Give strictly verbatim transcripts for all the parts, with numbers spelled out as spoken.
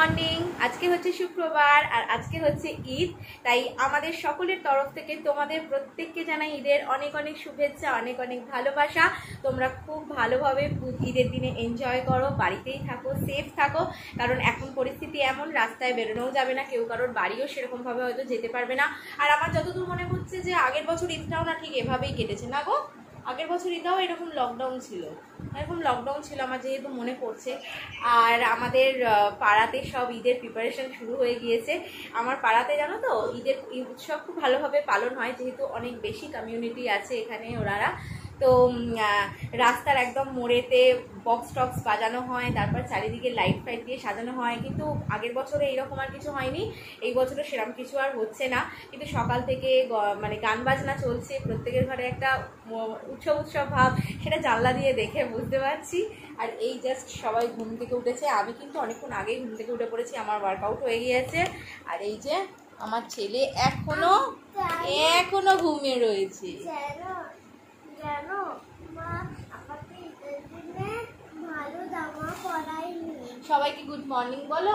Morning. আজকে হচ্ছে শুক্রবার আর আজকে হচ্ছে ঈদ, তাই আমাদের সকলের তরফ থেকে তোমাদের প্রত্যেককে জানাই ঈদের অনেক অনেক শুভেচ্ছা, অনেক অনেক ভালোবাসা। তোমরা খুব ভালোভাবে ঈদের দিনে এনজয় করো, বাড়িতেই থাকো, সেফ থাকো, কারণ এখন পরিস্থিতি এমন, রাস্তায় বেরোনোও যাবে না, কেউ কারোর বাড়িও সেরকমভাবে হয়তো যেতে পারবে না। আর আমার যতদূর মনে হচ্ছে যে আগের বছর ঈদটাও না ঠিক এভাবেই কেটেছে না গো, আগের বছর ঈদটাও এরকম লকডাউন ছিল, এরকম লকডাউন ছিল আমার যেহেতু মনে পড়ছে। আর আমাদের পাড়াতে সব ঈদের প্রিপারেশন শুরু হয়ে গিয়েছে। আমার পাড়াতে জানো তো ঈদের উৎসব খুব ভালোভাবে পালন হয়, যেহেতু অনেক বেশি কমিউনিটি আছে এখানে ওনারা। তো রাস্তার একদম মোড়েতে বক্স টক্স বাজানো হয়, তারপর চারিদিকে লাইট ফাইট দিয়ে সাজানো হয়। কিন্তু আগের বছরে এইরকম আর কিছু হয়নি, এই বছরে সেরকম কিছু আর হচ্ছে না। কিন্তু সকাল থেকে মানে গান বাজনা চলছে, প্রত্যেকের ঘরে একটা উৎসব উৎসব ভাব, সেটা জানলা দিয়ে দেখে বুঝতে পারছি। আর এই জাস্ট সবাই ঘুম থেকে উঠেছে, আমি কিন্তু অনেকক্ষণ আগেই ঘুম থেকে উঠে পড়েছি, আমার ওয়ার্কআউট হয়ে গিয়েছে। আর এই যে আমার ছেলে এখনো এখনো ঘুমিয়ে রয়েছে। সবাইকে গুড মর্নিং বলো।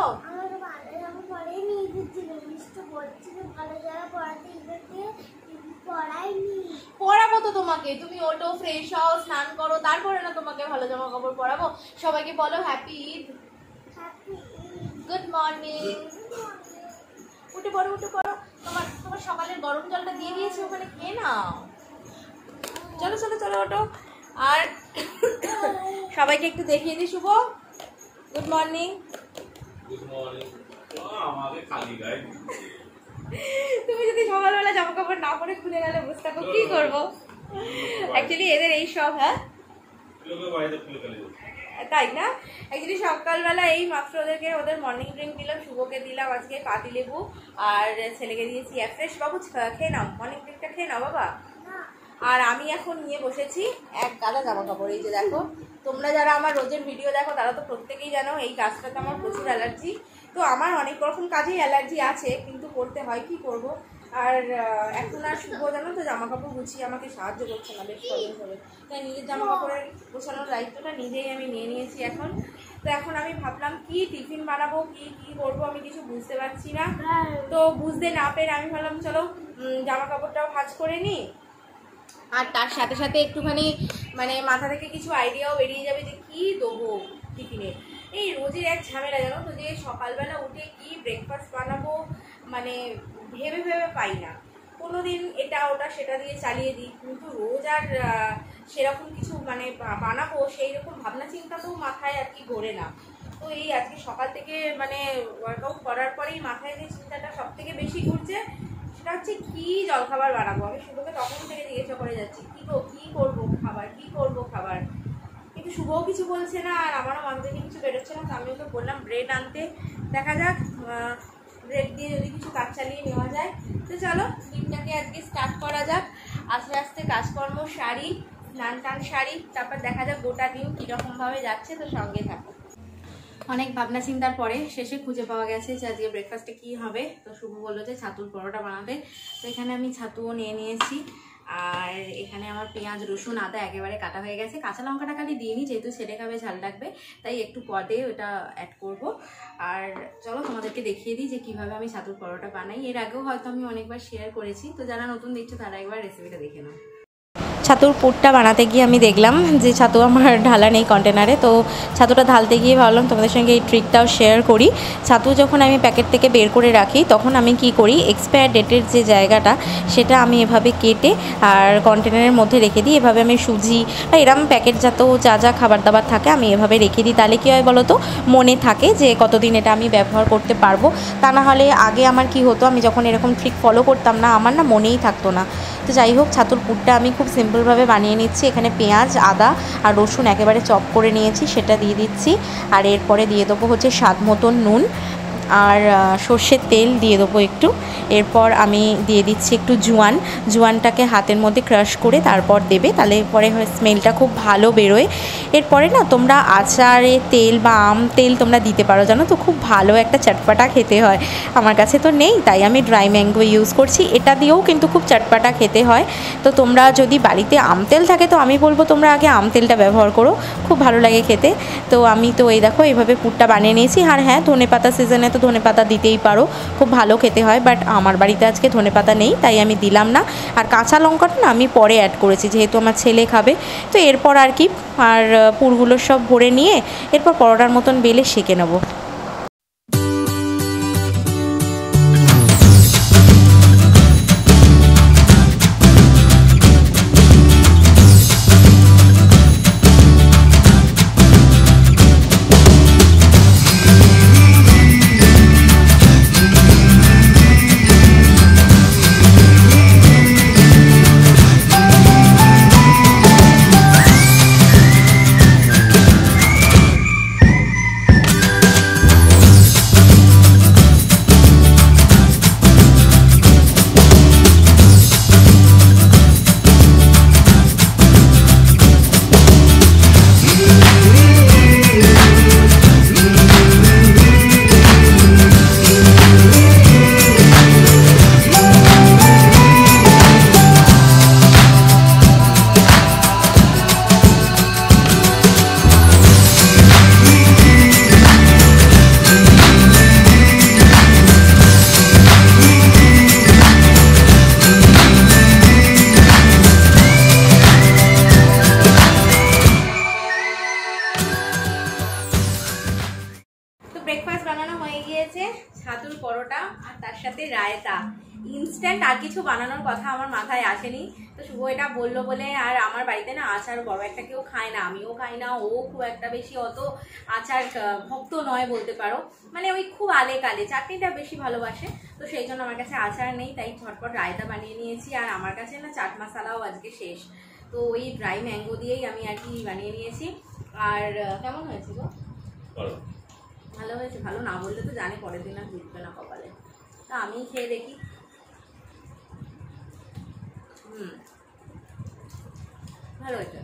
পড়াবো তো তোমাকে, তুমি ওঠো, ফ্রেশ হও, স্নান করো, তারপরে না তোমাকে ভালো জামা কাপড় পরাবো। সবাইকে বলো হ্যাপি ঈদ, গুড মর্নিং। উঠে পড়ো উঠে পড়ো, তোমার তোমার সকালের গরম জলটা দিয়ে দিয়েছি, ওখানে খেয়ে নাও। চলো চলো চলো ওঠো। আর সবাইকে একটু দেখিয়ে দিই শুভ, গুড মর্নিং। তুমি যদি সকালবেলা জামা কাপড় না পরে খুলে গেলে বুঝতে থাকো কি করবো। অ্যাকচুয়ালি এদের এই সব, হ্যাঁ তাই না, অ্যাকচুয়ালি সকালবেলা এই মাত্র ওদেরকে ওদের মর্নিং ড্রিঙ্ক দিলাম, শুভকে দিলাম আজকে পাতি লেবু, আর ছেলেকে দিয়েছি ফ্রেশ। বাবু খেয়ে নাও, মর্নিং ড্রিঙ্কটা খেয়ে নাও বাবা। আর আমি এখন নিয়ে বসেছি এক গাদা জামা কাপড়। এই যে দেখো, তোমরা যারা আমার রোজের ভিডিও দেখো তারা তো প্রত্যেকেই জানো এই কাজটাতে আমার প্রচুর অ্যালার্জি। তো আমার অনেক রকম কাজেই অ্যালার্জি আছে, কিন্তু করতে হয়, কি করব। আর এখন আর শুভ জানো তো জামা কাপড় গুছিয়ে আমাকে সাহায্য করছে না বেশ কদিন ধরে, তাই নিজের জামা কাপড়ের গোছানোর দায়িত্বটা নিজেই আমি নিয়ে নিয়েছি এখন। তো এখন আমি ভাবলাম কি টিফিন বানাবো, কি কি করবো আমি কিছু বুঝতে পারছি না। তো বুঝতে না পেরে আমি ভাবলাম চলো জামা কাপড়টাও ভাঁজ করে নিই, আর তার সাথে সাথে একটুখানি মানে মাথা থেকে কিছু আইডিয়াও বেরিয়ে যাবে যে কি দেবো টিফিনে। এই রোজের এক ঝামেলা জানো তো, যে সকালবেলা উঠে কি ব্রেকফাস্ট বানাবো মানে ভেবে ভেবে পাই না। কোনো দিন এটা ওটা সেটা দিয়ে চালিয়ে দিই, কিন্তু রোজ আর সেরকম কিছু মানে বানাবো সেই রকম ভাবনা চিন্তা তো মাথায় আর কি ঘোরে না। তো এই আজকে সকাল থেকে মানে ওয়ার্কআউট করার পরেই মাথায় যে চিন্তাটা সব থেকে বেশি ঘুরছে সেটা হচ্ছে কি জলখাবার বানাবো। আমি শুভকে তখন থেকে জিজ্ঞাসা করে যাচ্ছি কি গো কি করবো খাবার, কি করবো খাবার, কিন্তু শুভও কিছু বলছে না, আর আমারও মন থেকে কিছু বেরোচ্ছে না। তো আমি ওকে বললাম ব্রেড আনতে, দেখা যাক ব্রেড দিয়ে যদি কিছু কাজ চালিয়ে নেওয়া যায়। তো চলো দিনটাকে আজকে স্টার্ট করা যাক, আস্তে আস্তে কাজকর্ম সারি, স্নান টান সারি, তারপর দেখা যাক গোটা দিন কীরকমভাবে যাচ্ছে। তো সঙ্গে থাকো। অনেক ভাবনা চিন্তার পরে শেষে খুঁজে পাওয়া গেছে যে আজকে ব্রেকফাস্টে কী হবে। তো শুভ বললো যে ছাতুর পরোটা বানাবে, তো এখানে আমি ছাতুও নিয়ে নিয়েছি। আর এখানে আমার পেঁয়াজ রসুন আদা একেবারে কাটা হয়ে গেছে, কাঁচা লঙ্কাটা খালি দিইনি যেহেতু ছেলে খাবে ঝাল লাগবে, তাই একটু পরে ওটা অ্যাড করব। আর চলো তোমাদেরকে দেখিয়ে দিই যে কীভাবে আমি ছাতুর পরোটা বানাই। এর আগেও হয়তো আমি অনেকবার শেয়ার করেছি, তো যারা নতুন দেখছো তারা একবার রেসিপিটা দেখে নাও। ছাতুর পুরটা বানাতে গিয়ে আমি দেখলাম যে ছাতু আমার ঢালা নেই কন্টেনারে, তো ছাতুটা ঢালতে গিয়ে ভাবলাম তোমাদের সঙ্গে এই ট্রিকটাও শেয়ার করি। ছাতু যখন আমি প্যাকেট থেকে বের করে রাখি তখন আমি কি করি, এক্সপায়ার ডেটের যে জায়গাটা সেটা আমি এভাবে কেটে আর কন্টেনারের মধ্যে রেখে দিই। এভাবে আমি সুজি বা এরম প্যাকেটজাত যা যা খাবার দাবার থাকে আমি এভাবে রেখে দিই, তাহলে কী হয় বলো তো, মনে থাকে যে কতদিন এটা আমি ব্যবহার করতে পারবো। তা না হলে আগে আমার কি হতো, আমি যখন এরকম ট্রিক ফলো করতাম না, আমার না মনেই থাকতো না। তো যাই হোক, ছাতুর পুরটা আমি খুব সিম্পলভাবে বানিয়ে নিচ্ছি। এখানে পেঁয়াজ আদা আর রসুন একেবারে চপ করে নিয়েছি, সেটা দিয়ে দিচ্ছি। আর এরপরে দিয়ে দেবো হচ্ছে স্বাদ মতন নুন, আর সর্ষের তেল দিয়ে দেবো একটু। এরপর আমি দিয়ে দিচ্ছি একটু জোয়ান, জোয়ানটাকে হাতের মধ্যে ক্রাশ করে তারপর দেবে, তাহলে পরে স্মেলটা খুব ভালো বেরোয়। এরপরে না তোমরা আচারে তেল বা আম তেল তোমরা দিতে পারো, জানো তো খুব ভালো একটা চটপাটা খেতে হয়। আমার কাছে তো নেই তাই আমি ড্রাই ম্যাঙ্গো ইউজ করছি, এটা দিয়েও কিন্তু খুব চটপাটা খেতে হয়। তো তোমরা যদি বাড়িতে আম তেল থাকে তো আমি বলবো তোমরা আগে আম তেলটা ব্যবহার করো, খুব ভালো লাগে খেতে। তো আমি তো এই দেখো এইভাবে পুরটা বানিয়ে নিয়েছি। আর হ্যাঁ, ধনেপাতা সিজনে তো ধনেপাতা দিতেই পারো, খুব ভালো খেতে হয়, বাট আমার বাড়িতে আজকে ধনেপাতা নেই তাই আমি দিলাম না। আর কাঁচা লঙ্কাটা না আমি পরে অ্যাড করেছি যেহেতু আমার ছেলে খাবে। তো এরপর আর কি, আর পুরগুলো সব ভরে নিয়ে এরপর পরোটার মতন বেলে সেঁকে নেবো। ছাতুর পরোটা আর তার সাথে রায়তা, ইনস্ট্যান্ট। আর কিছু বানানোর কথা আমার মাথায় আসেনি। তো শুভ এটা বললো বলে, আর আমার বাড়িতে না আচার বড় একটা কেউ খায় না, আমিও খাই না, ও খুব একটা বেশি অত আচার ভক্ত নয় বলতে পারো, মানে ওই খুব আলে কালে চাটনিটা বেশি ভালোবাসে। তো সেই জন্য আমার কাছে আচার নেই, তাই ঝটপট রায়তা বানিয়ে নিয়েছি। আর আমার কাছে না চাট মশলাও আজকে শেষ, তো ওই ড্রাই ম্যাঙ্গো দিয়েই আমি আর কি বানিয়ে নিয়েছি। আর কেমন হয়েছে গো? ভালো হয়েছে। ভালো না বললে তো জানে পরের দিন আর জুটবে না কপালে। তা আমি খেয়ে দেখি। হুম, ভালো হয়েছে।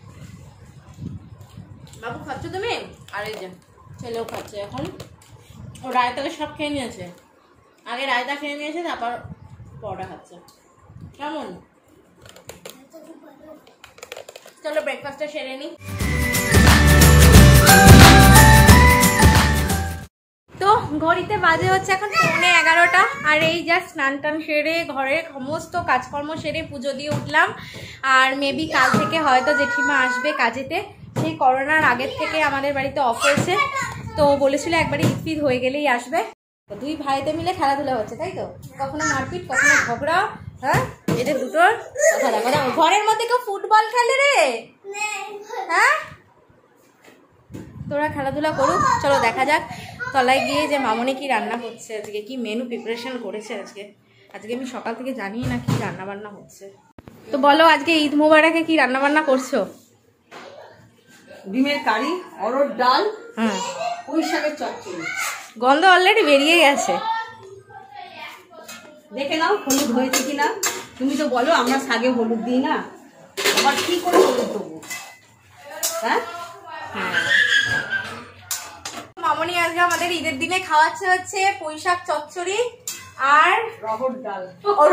বাবু খাচ্ছ তুমি? আর এই যে ছেলেও খাচ্ছে এখন। ও রায়তাকে সব খেয়ে নিয়েছে, আগে রায়তা খেয়ে নিয়েছে তারপর পরোটা খাচ্ছে। কেমন? চলো ব্রেকফাস্টটা সেরে নিই। তো ঘড়িতে বাজে হচ্ছে এখন পৌনে এগারোটা, আর এই জাস্ট স্নান টান সেরে ঘরের সমস্ত কাজকর্ম সেরে পুজো দিয়ে উঠলাম। আর মেবি কাল থেকে হয়তো জেঠিমা আসবে কাজেতে, সেই করোনার আগের থেকে আমাদের বাড়িতে অফ হয়েছে, তো বলেছিল একবারে ঈদ ফিদ হয়ে গেলেই আসবে। দুই ভাইতে মিলে খেলাধুলা হচ্ছে, তাই তো? কখনো মারপিট, কখনো ঝগড়া। হ্যাঁ, এটা দুটোর কথা দেখো। ঘরের মধ্যে কেউ ফুটবল খেলে রে? হ্যাঁ, তোরা খেলাধুলা করুক। চলো দেখা যাক তলায় গিয়ে যে মামনি কি রান্না করছে আজকে, কি মেনু প্রিপারেশন করেছে আজকে। আজকে আমি সকাল থেকে জানি না কি রান্না বান্না হচ্ছে। তো বলো আজকে ঈদ মোবারকে কি রান্না বান্না করছো? ডিমের কারি, অরহর ডাল, হ্যাঁ, পুঁই শাকের চচ্চড়ি। গন্ধ অলরেডি বেরিয়ে গেছে। দেখে নাও হলুদ হয়েছে কিনা। তুমি তো বলো আমরা শাকে হলুদ দিই না, আবার কি করে হলুদ দেবো? হ্যাঁ, মামনি আজকে আমাদের ঈদের দিনে খাওয়াচ্ছে হচ্ছে পুঁই শাক চচ্চড়ি আর রহর ডাল।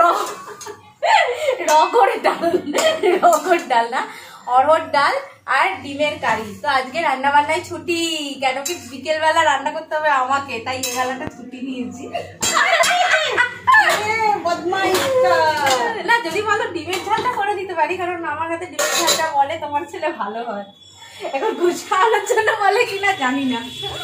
রগর ডাল, রগর ডাল না, অরহর ডাল আর ডিমের কারি। তো আজকে রান্না বান্নায় ছুটি, কেন কি বিকেল বেলা রান্না করতে হবে আমাকে, তাই এই বেলাটা ছুটি নিয়েছি। না যদি বলো ডিমের ঝালটা করে দিতে পারি, কারণ আমার হাতে ডিমের ঝালটা বলে তোমার ছেলে ভালো হয়। এখন গুছানোর জন্য বলে কিনা জানি না।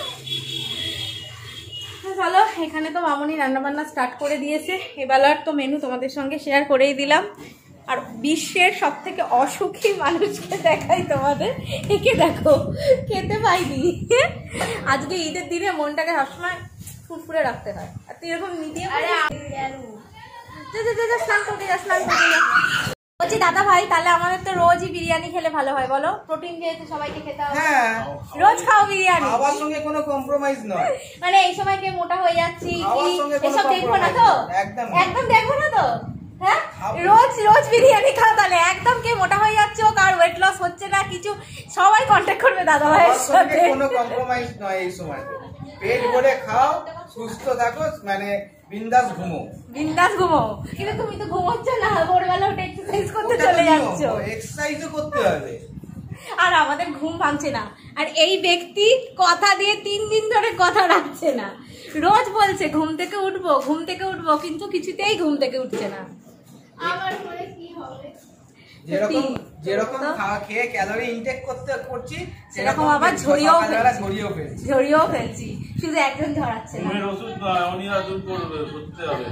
চলো, এখানে তো মামনি রান্নাবান্না স্টার্ট করে দিয়েছে। এবেলার তো মেনু তোমাদের সঙ্গে শেয়ার করেই দিলাম। আর বিশ্বের সব থেকে অসুখী মানুষকে দেখাই তোমাদের, একে দেখো, খেতে পাইনি। আজকে ঈদের দিনে মনটাকে সবসময় ফুরফুরে রাখতে হয়। আর তুই এরকম মিডিয়াম স্নান করতে যা, স্নান করতে যা। ও বলছি দাদা ভাই, তাহলে আমাদের তো রোজই বিরিয়ানি খেলে ভালো হয় বলো, প্রোটিন যেহেতু সবাইকে খেতে হবে। হ্যাঁ, রোজ খাও বিরিয়ানি, খাওয়ার সঙ্গে কোনো কম্প্রোমাইজ নয়। মানে এই সময় কে মোটা হয়ে যাচ্ছি খাওয়ার সঙ্গে কোনো এসব দেখবো না তো, একদম একদম দেখবো না তো। হ্যাঁ, রোজ রোজ বিরিয়ানি খাও তাহলে একদম কে মোটা হয়ে যাচ্ছে, কার ওয়েট লস হচ্ছে না কিছু, সবাই কন্ট্যাক্ট করবে দাদা ভাইয়ের সাথে। কোনো কম্প্রোমাইজ নয় এই সময়। পেট ভরে খাও, সুস্থ থাকো, মানে বিন্দাস ঘুমো, বিন্দাস ঘুমো। কিন্তু তুমি তো ঘুমোচ্ছ না, ভোরবেলা উঠে এক্সারসাইজ করতে চলে যাচ্ছ। এক্সারসাইজও করতে হবে, আর আমাদের ঘুম ভাঙছে না। আর এই ব্যক্তি কথা দিয়ে তিন দিন ধরে কথা রাখছে না, রোজ বলছে ঘুম থেকে উঠবো ঘুম থেকে উঠবো, কিন্তু কিছুতেই ঘুম থেকে উঠছে না। আমার পরে কি হবে? যেরকম যেরকম খাওয়া খেয়ে ক্যালোরি ইনটেক করতে করছি সেরকম আবার ঝরিয়েও ফেলছি ঝরিয়েও ফেলছি ঝরিয়েও ফেলছি শুধু একজন ঝরাচ্ছে না। ঘুমের ওষুধ নয়, অনিরা দূর করবে, করতে হবে।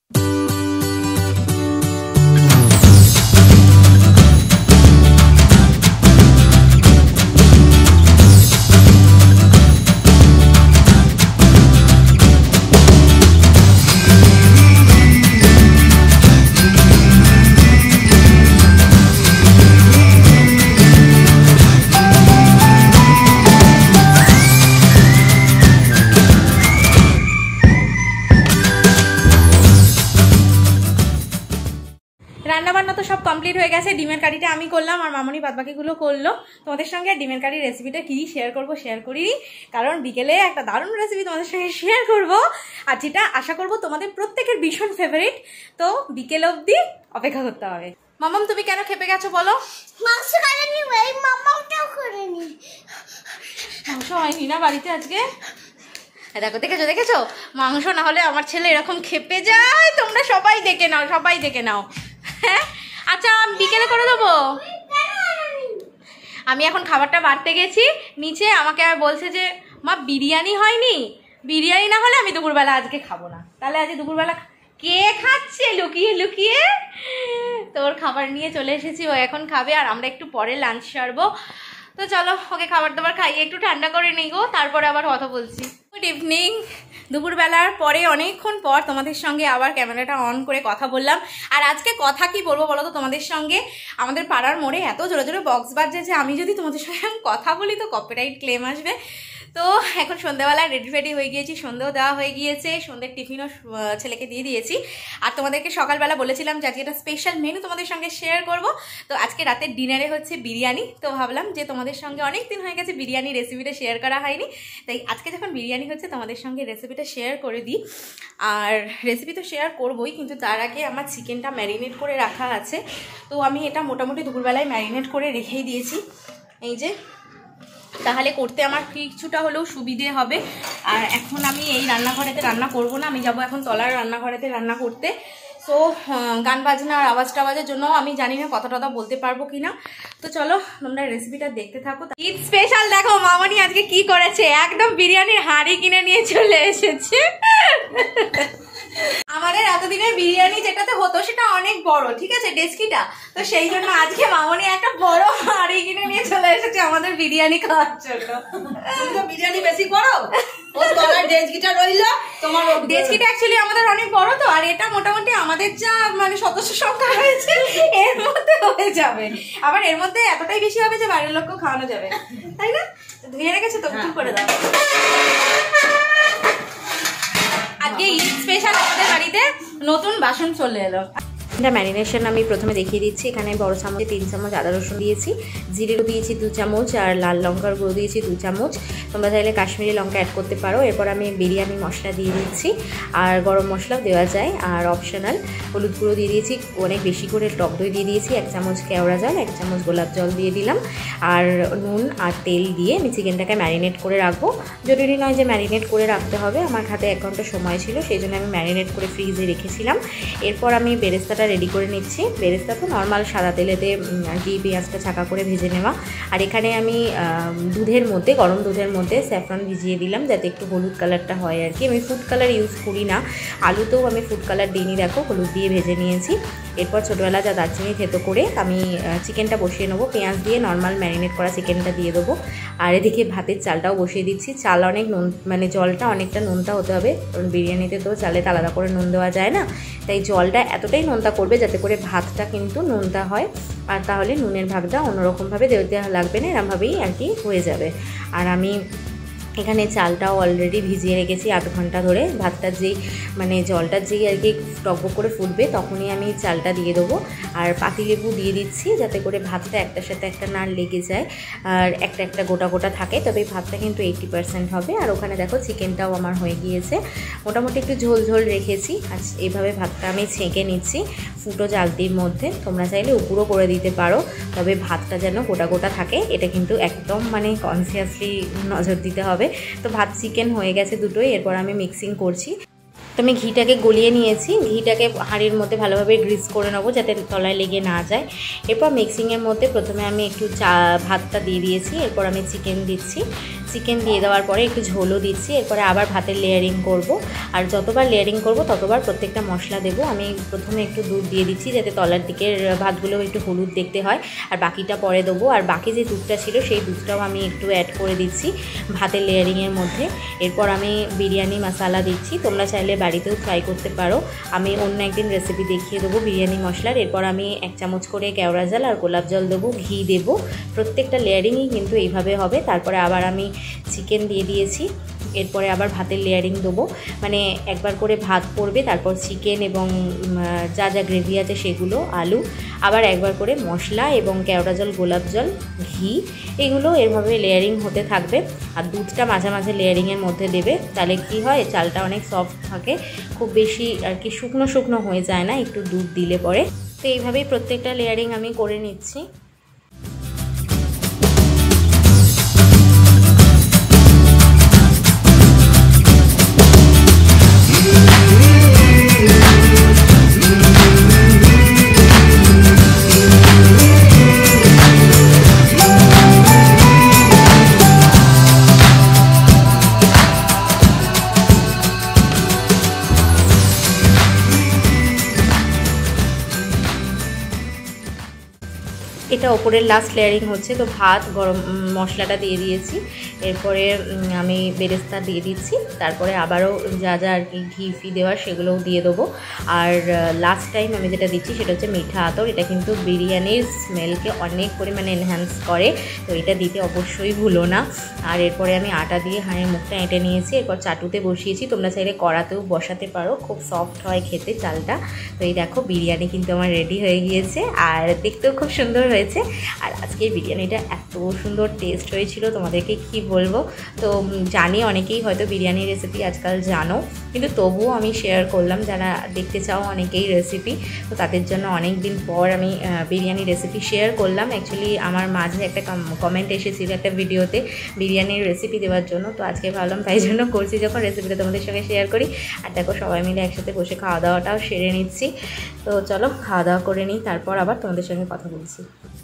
রান্নাবান্না তো সব কমপ্লিট হয়ে গেছে, ডিমের কারিটা আমি করলাম আর মামনি বাদবাকিগুলো করলো। তোমাদের সঙ্গে ডিমের কারির রেসিপিটা কি শেয়ার করব শেয়ার করিনি, কারণ বিকেলে একটা দারুণ রেসিপি তোমাদের সঙ্গে শেয়ার করব, আর যেটা আশা করব তোমাদের প্রত্যেকের ভীষণ ফেভারিট। তো বিকেল অবধি অপেক্ষা করতে হবে। মামাম তুমি কেন খেপে গেছো বলো? মাংস করেনি ভাই, মামাটাও করেনি। মাংস হয়নি না বাড়িতে আজকে? দেখো দেখেছো দেখেছো মাংস না হলে আমার ছেলে এরকম খেপে যায়। তোমরা সবাই দেখে নাও, সবাই দেখে নাও। হ্যাঁ আচ্ছা, বিকেলে করে দেবো। আমি এখন খাবারটা বাড়তে গেছি নিচে, আমাকে আর বলছে যে মা বিরিয়ানি হয়নি, বিরিয়ানি না হলে আমি দুপুরবেলা আজকে খাবো না। তাহলে আজকে দুপুরবেলা কে খাচ্ছে লুকিয়ে লুকিয়ে? তোর খাবার নিয়ে চলে এসেছি, ও এখন খাবে আর আমরা একটু পরে লাঞ্চ সারবো। তো চলো ওকে খাবার দাবার খাইয়ে একটু ঠান্ডা করে নিই গো, তারপরে আবার কথা বলছি। গুড ইভিনিং, দুপুরবেলার পরে অনেকক্ষণ পর তোমাদের সঙ্গে আবার ক্যামেরাটা অন করে কথা বললাম। আর আজকে কথা কি বলবো বলো তো তোমাদের সঙ্গে? আমাদের পাড়ার মোড়ে এত জোরে জোরে বক্স বাজছে যে আমি যদি তোমাদের সঙ্গে কথা বলি তো কপিরাইট ক্লেম আসবে। তো এখন সন্ধ্যেবেলা রেডি ফেডি হয়ে গিয়েছি, সন্ধ্যেও দেওয়া হয়ে গিয়েছে, সন্ধ্যের টিফিনও ছেলেকে দিয়ে দিয়েছি। আর তোমাদেরকে সকালবেলা বলেছিলাম যে আজকে একটা স্পেশাল মেনু তোমাদের সঙ্গে শেয়ার করব। তো আজকে রাতের ডিনারে হচ্ছে বিরিয়ানি। তো ভাবলাম যে তোমাদের সঙ্গে অনেক দিন হয়ে গেছে বিরিয়ানি রেসিপিটা শেয়ার করা হয়নি, তাই আজকে যখন বিরিয়ানি হচ্ছে তোমাদের সঙ্গে রেসিপিটা শেয়ার করে দিই। আর রেসিপি তো শেয়ার করবোই, কিন্তু তার আগে আমার চিকেনটা ম্যারিনেট করে রাখা আছে। তো আমি এটা মোটামুটি দুপুরবেলায় ম্যারিনেট করে রেখেই দিয়েছি, এই যে, তাহলে করতে আমার কিছুটা হলেও সুবিধে হবে। আর এখন আমি এই রান্নাঘরেতে রান্না করব না, আমি যাব এখন তলার রান্নাঘরেতে রান্না করতে। সো গান বাজনার আওয়াজ টাওয়াজের জন্য আমি জানি না কথা টথা বলতে পারবো কিনা। তো চলো তোমরা রেসিপিটা দেখতে থাকো। ঈদ স্পেশাল দেখো মামনি আজকে কি করেছে, একদম বিরিয়ানির হাঁড়ি কিনে নিয়ে চলে এসেছে। আমাদের এতদিনের বিরিয়ানি যেটাতে হতো সেটা অনেক বড়, ঠিক আছে, ডেস্কিটা। তো সেই জন্য আজকে মামনি একটা বড় হাঁড়ি কিনে নিয়ে চলে এসেছে আমাদের বিরিয়ানি খাওয়ার জন্য। তুমি তো বিরিয়ানি বেশি করো, ও তলার ডেস্কিটা রইলো তোমার। ডেস্কিটা অ্যাকচুয়ালি আমাদের অনেক বড় তো, আর এটা মোটামুটি আমাদের যা মানে সদস্য সংখ্যা হয়েছে এর মধ্যে হয়ে যাবে। আবার এর মধ্যে এতটাই বেশি হবে যে বাইরের লোককেও খাওয়ানো যাবে, তাই না? ধুয়ে রেখেছো তো, একটু করে দাও। আজকে ঈদ স্পেশাল আমাদের বাড়িতে নতুন বাসন চলে এলো। এটা ম্যারিনেশন আমি প্রথমে দেখিয়ে দিচ্ছি। এখানে বড় চামচে তিন চামচ আদা রসুন দিয়েছি, জিরেও দিয়েছি দু চামচ, আর লাল লঙ্কার গুঁড়ো দিয়েছি দু চামচ। তোমরা চাইলে কাশ্মীরি লঙ্কা অ্যাড করতে পারো। এরপর আমি বিরিয়ানি মশলা দিয়ে দিচ্ছি, আর গরম মশলাও দেওয়া যায়, আর অপশনাল হলুদ গুঁড়ো দিয়ে দিয়েছি, অনেক বেশি করে টক দই দিয়ে দিয়েছি, এক চামচ কেওড়া জল, এক চামচ গোলাপ জল দিয়ে দিলাম, আর নুন আর তেল দিয়ে আমি চিকেনটাকে ম্যারিনেট করে রাখবো। জরুরি নয় যে ম্যারিনেট করে রাখতে হবে, আমার হাতে এক ঘন্টা সময় ছিল, সেই জন্য আমি ম্যারিনেট করে ফ্রিজে রেখেছিলাম। এরপর আমি বেরেস্তাটা রেডি করে নিচ্ছি। বেরেস্তা তো নর্মাল সাদা তেলেতে আর কি পেঁয়াজটা ছাকা করে ভেজে নেওয়া। আর এখানে আমি দুধের মধ্যে, গরম দুধের মধ্যে স্যাফরন ভিজিয়ে দিলাম যাতে একটু হলুদ কালারটা হয় আর কি। আমি ফুড কালার ইউজ করি না, আলুতেও আমি ফুড কালার দিইনি, দেখো হলুদ দিয়ে ভেজে নিয়েছি। এরপর ছোটোবেলা যা দারচিনি থেতো করে আমি চিকেনটা বসিয়ে নেবো, পেঁয়াজ দিয়ে নর্মাল ম্যারিনেট করা চিকেনটা দিয়ে দেবো। আর এদিকে ভাতের চালটাও বসিয়ে দিচ্ছি। চাল অনেক নুন, মানে জলটা অনেকটা নোনতা হতে হবে, কারণ বিরিয়ানিতে তো চালে আলাদা করে নুন দেওয়া যায় না, তাই জলটা এতটাই নোনতা করবে যাতে করে ভাতটা কিন্তু নোনতা হয়, আর তাহলে নুনের ভাগটা অন্যরকমভাবে দিতে লাগবে না, এরমভাবেই আর কি হয়ে যাবে। আর আমি এখানে চালটাও অলরেডি ভিজিয়ে রেখেছি আধ ঘন্টা ধরে। ভাতটা যেই মানে জলটা যেই আর কি টকবক করে ফুটবে তখনই আমি চালটা দিয়ে দেবো, আর পাতিলেবু দিয়ে দিচ্ছি যাতে করে ভাতটা একটার সাথে একটা না লেগে যায় আর একটা একটা গোটা গোটা থাকে। তবে ভাতটা কিন্তু এইটটি পার্সেন্ট হবে। আর ওখানে দেখো চিকেনটাও আমার হয়ে গিয়েছে, মোটামুটি একটু ঝোল ঝোল রেখেছি। আর এইভাবে ভাতটা আমি ছেঁকে নিচ্ছি ফুটো জালতির মধ্যে, তোমরা চাইলে উপরও করে দিতে পারো, তবে ভাতটা যেন গোটা গোটা থাকে এটা কিন্তু একদম মানে কনসিয়াসলি নজর দিতে হবে। তো ভাত চিকেন হয়ে গেছে দুটোই, এরপর আমি মিক্সিং করছি। তো আমি ঘিটাকে গলিয়ে নিয়েছি, ঘিটাকে হাঁড়ির মধ্যে ভালোভাবে গ্রিস করে নেবো যাতে তলায় লেগে না যায়। এরপর মিক্সিংয়ের মধ্যে প্রথমে আমি একটু চা ভাতটা দিয়ে দিয়েছি, এরপর আমি চিকেন দিচ্ছি, চিকেন দিয়ে দেওয়ার পরে একটু ঝোলও দিচ্ছি, এরপরে আবার ভাতের লেয়ারিং করব। আর যতবার লেয়ারিং করব ততবার প্রত্যেকটা মশলা দেবো। আমি প্রথমে একটু দুধ দিয়ে দিচ্ছি যাতে তলার দিকের ভাতগুলো একটু হলুদ দেখতে হয়, আর বাকিটা পরে দেবো। আর বাকি যে দুধটা ছিল সেই দুধটাও আমি একটু অ্যাড করে দিচ্ছি ভাতের লেয়ারিংয়ের মধ্যে। এরপর আমি বিরিয়ানি মশলা দিচ্ছি, তোমরা চাইলে বাড়িতেও ট্রাই করতে পারো, আমি অন্য একদিন রেসিপি দেখিয়ে দেবো বিরিয়ানি মশলার। এরপর আমি এক চামচ করে কেওড়া জল আর গোলাপ জল দেবো, ঘি দেবো, প্রত্যেকটা লেয়ারিংই কিন্তু এইভাবে হবে। তারপরে আবার আমি চিকেন দিয়ে দিয়েছি, এরপরে আবার ভাতের লেয়ারিং দেবো, মানে একবার করে ভাত পড়বে, তারপর চিকেন এবং যা যা গ্রেভি আছে সেগুলো, আলু, আবার একবার করে মশলা এবং কেওড়া জল, গোলাপ জল, ঘি, এগুলো এভাবে লেয়ারিং হতে থাকবে। আর দুধটা মাঝে মাঝে লেয়ারিংয়ের মধ্যে দেবে, তাহলে কি হয় চালটা অনেক সফট থাকে, খুব বেশি আর কি শুকনো শুকনো হয়ে যায় না একটু দুধ দিলে পরে। তো এইভাবেই প্রত্যেকটা লেয়ারিং আমি করে নিচ্ছি। এটা ওপরের লাস্ট লেয়ারিং হচ্ছে। তো ভাত গরম মশলাটা দিয়ে দিয়েছি, এরপরে আমি বেরেস্তা দিয়ে দিচ্ছি, তারপরে আবারও যা যা আর কি ঘি ফি দেওয়ার সেগুলোও দিয়ে দেবো। আর লাস্ট টাইম আমি যেটা দিচ্ছি সেটা হচ্ছে মিঠা আতর, এটা কিন্তু বিরিয়ানির স্মেলকে অনেক পরিমাণে এনহ্যান্স করে, তো এটা দিতে অবশ্যই ভুলো না। আর এরপরে আমি আটা দিয়ে হাঁড়ির মুখটা এঁটে নিয়েছি, এরপর চাটুতে বসিয়েছি, তোমরা চাইলে কড়াতেও বসাতে পারো, খুব সফট হয় খেতে চালটা। তো এই দেখো বিরিয়ানি কিন্তু আমার রেডি হয়ে গিয়েছে, আর দেখতেও খুব সুন্দর হয়েছে। আর আজকের বিরিয়ানিটা এত সুন্দর টেস্ট হয়েছিল তোমাদেরকে কি বলবো। তো জানি অনেকেই হয়তো বিরিয়ানির রেসিপি আজকাল জানো, কিন্তু তবুও আমি শেয়ার করলাম, যারা দেখতে চাও অনেকেই রেসিপি, তো তাদের জন্য অনেক দিন পর আমি বিরিয়ানি রেসিপি শেয়ার করলাম। অ্যাকচুয়ালি আমার মাঝে একটা কমেন্ট এসেছিল একটা ভিডিওতে বিরিয়ানির রেসিপি দেওয়ার জন্য, তো আজকে ভাবলাম তাই জন্য করছি যখন রেসিপিটা তোমাদের সঙ্গে শেয়ার করি। আর দেখো সবাই মিলে একসাথে বসে খাওয়া দাওয়াটাও সেরে নিচ্ছি। তো চলো খাওয়া দাওয়া করে নিই, তারপর আবার তোমাদের সঙ্গে কথা বলছি।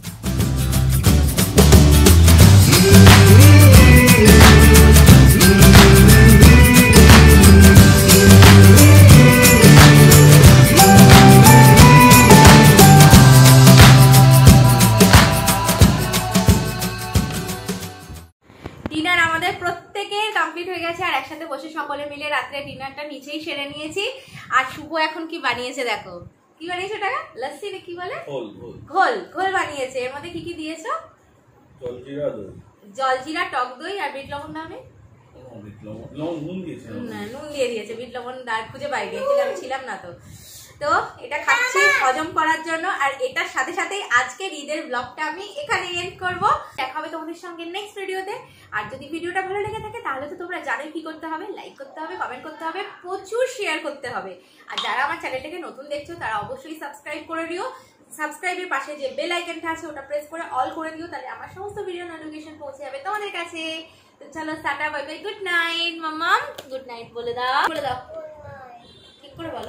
ডিনার আমাদের প্রত্যেকের কমপ্লিট হয়ে গেছে, আর একসাথে বসে সকলে মিলে রাত্রে ডিনারটা নিচেই সেরে নিয়েছি। আর শুভ এখন কি বানিয়েছে দেখো, কি বানিয়েছো টাকা? লস্যি রে কি বলে? ঘোল ঘোল ঘোল বানিয়েছে। এর মধ্যে কি কি দিয়েছো? জলজিরা দই, জলজিরা, টক দই আর বিট লবণ নামে নুন দিয়েছে, না নুন দিয়ে দিয়েছে, বিট লবণ আর খুঁজে পাই গিয়েছিলাম, ছিলাম না তো। তো এটা খাচ্ছি হজম করার জন্য। আর এটার সাথে সাথেই আজকের ঈদের ব্লগটা আমি এখানে এন্ড করব। দেখা হবে তোমাদের সঙ্গে নেক্সট ভিডিওতে। আর যদি ভিডিওটা ভালো লেগে থাকে তাহলে তো তোমরা জানোই কি করতে হবে, লাইক করতে হবে, কমেন্ট করতে হবে, প্রচুর শেয়ার করতে হবে। আর যারা আমার চ্যানেলটাকে নতুন দেখছো তারা অবশ্যই সাবস্ক্রাইব করে দিও। সাবস্ক্রাইবের পাশে যে বেল আইকনটা আছে ওটা প্রেস করে অল করে দিও, তাহলে আমার সমস্ত ভিডিও নোটিফিকেশন পৌঁছে যাবে তোমাদের কাছে। তো চলো tata, bye bye, good night Mammam, good night বলে দাও, বলে দাও ঠিক করে বলো।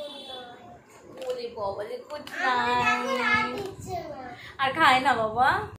বলি বাবা, গুড নাইট। আর খায় না বাবা।